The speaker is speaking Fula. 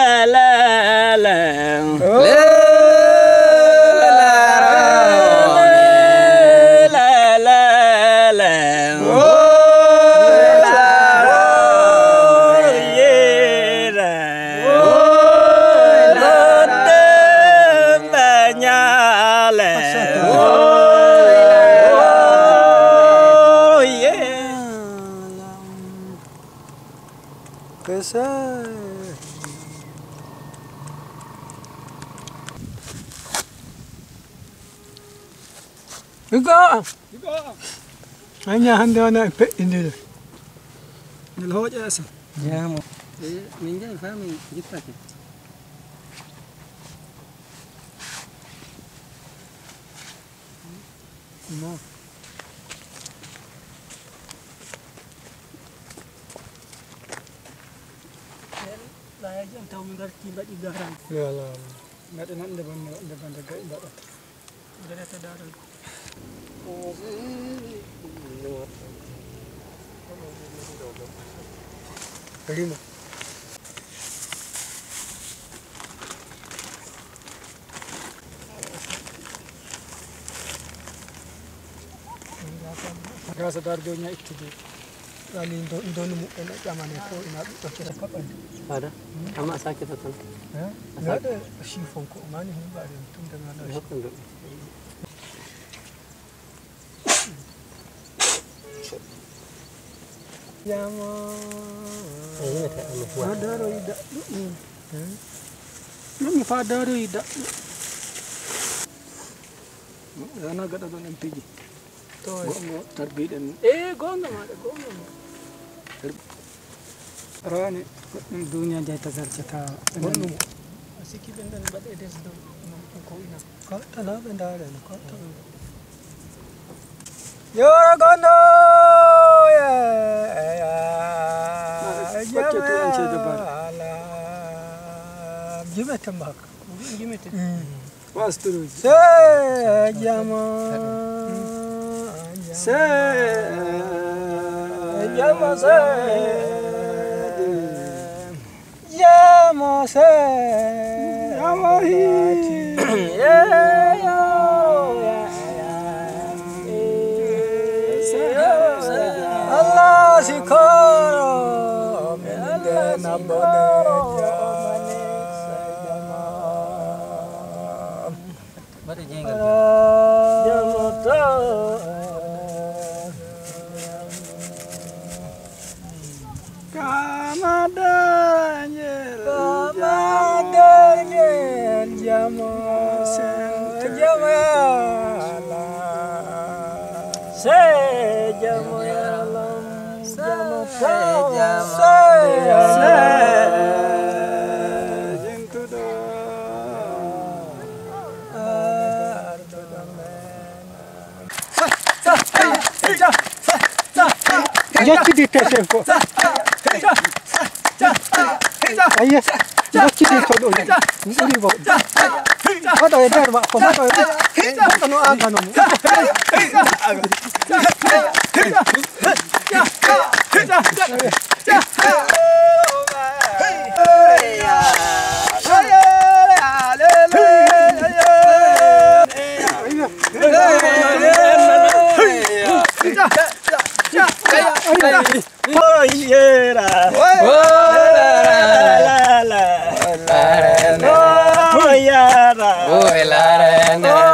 Hanya handana pek ini. Nilho jasa. Ya mo. Minja fami kita ke. No. Lah jam tahu mengerti bak igaran. Ya lah. Nggak ada nak depan dekat enggak. Ada sedaran. Terima. Rasa darjonya itu tu. Kali itu nemu enak zaman itu nak pakai kapan? Ada. Amak sakit atau? Nggak ada sifon kok mana enggak ada itu dengan ada. Yama. Fada roida. Nami fada roida. Ana gada don MPG. To tarbid dan gonga ada gonga. Rani dunia jai tagar cita. Gonga. Asiki bendan bad edes do ko ina. Kau tanah benda ada kau tahu. Yora gondo ya. Baca tu anca depan. Gimana tembak? Gimana? Was terus. Sejama. Sejama Jama Allah sikoro mendena bodeja. Mari jenggal. Jamata. Kamadanya jama Jacci di te sempo. Ayah, jacci di todo. Ini bawa. Ada edar bawa. Ada edar. Kanu agano. Oh yeah. Oh yeah.